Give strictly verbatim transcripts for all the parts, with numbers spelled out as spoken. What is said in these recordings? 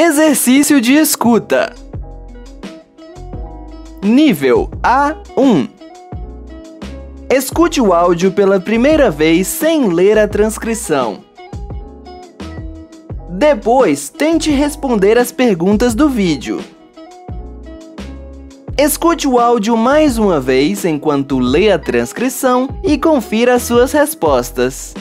Exercício de escuta. Nível A um. Escute o áudio pela primeira vez sem ler a transcrição. Depois, tente responder as perguntas do vídeo. Escute o áudio mais uma vez enquanto lê a transcrição e confira as suas respostas.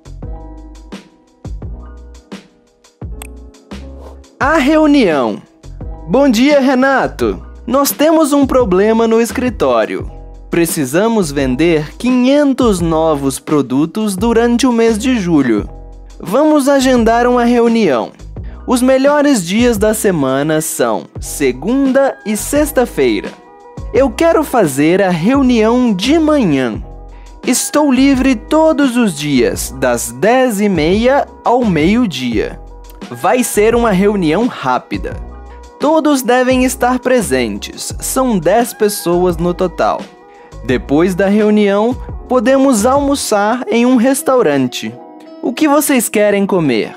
A reunião. Bom dia, Renato. Nós temos um problema no escritório. Precisamos vender quinhentos novos produtos durante o mês de julho. Vamos agendar uma reunião. Os melhores dias da semana são segunda e sexta-feira. Eu quero fazer a reunião de manhã. Estou livre todos os dias, das dez e meia ao meio-dia. Vai ser uma reunião rápida. Todos devem estar presentes, são dez pessoas no total. Depois da reunião, podemos almoçar em um restaurante. O que vocês querem comer?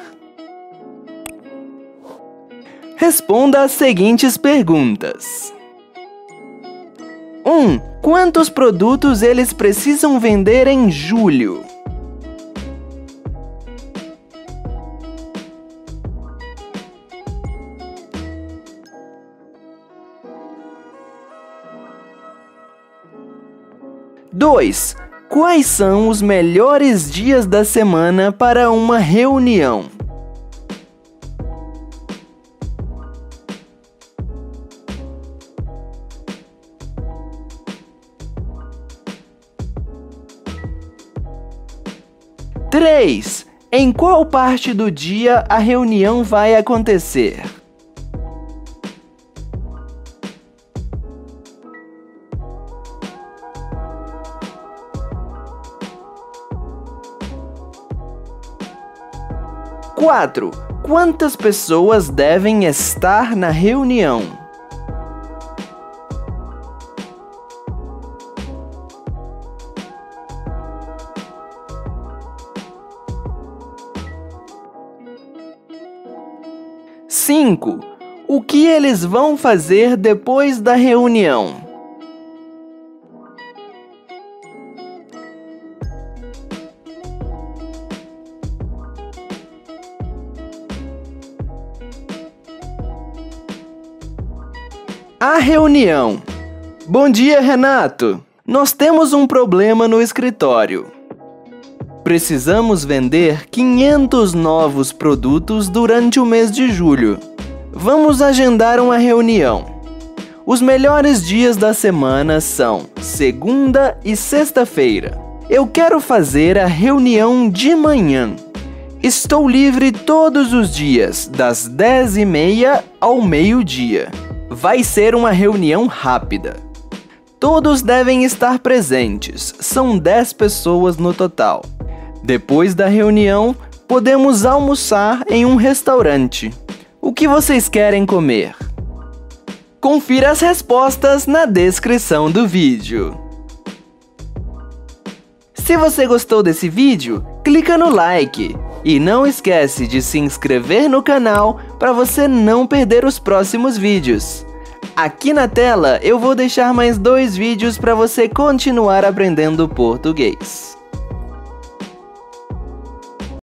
Responda as seguintes perguntas. um. Quantos produtos eles precisam vender em julho? dois. Quais são os melhores dias da semana para uma reunião? três. Em qual parte do dia a reunião vai acontecer? quatro. Quantas pessoas devem estar na reunião? cinco. O que eles vão fazer depois da reunião? A reunião. Bom dia, Renato. Nós temos um problema no escritório. Precisamos vender quinhentos novos produtos durante o mês de julho. Vamos agendar uma reunião. Os melhores dias da semana são segunda e sexta-feira. Eu quero fazer a reunião de manhã. Estou livre todos os dias, das dez e meia ao meio-dia. Vai ser uma reunião rápida. Todos devem estar presentes, são dez pessoas no total. Depois da reunião, podemos almoçar em um restaurante. O que vocês querem comer? Confira as respostas na descrição do vídeo. Se você gostou desse vídeo, clica no like. E não esquece de se inscrever no canal para você não perder os próximos vídeos. Aqui na tela eu vou deixar mais dois vídeos para você continuar aprendendo português.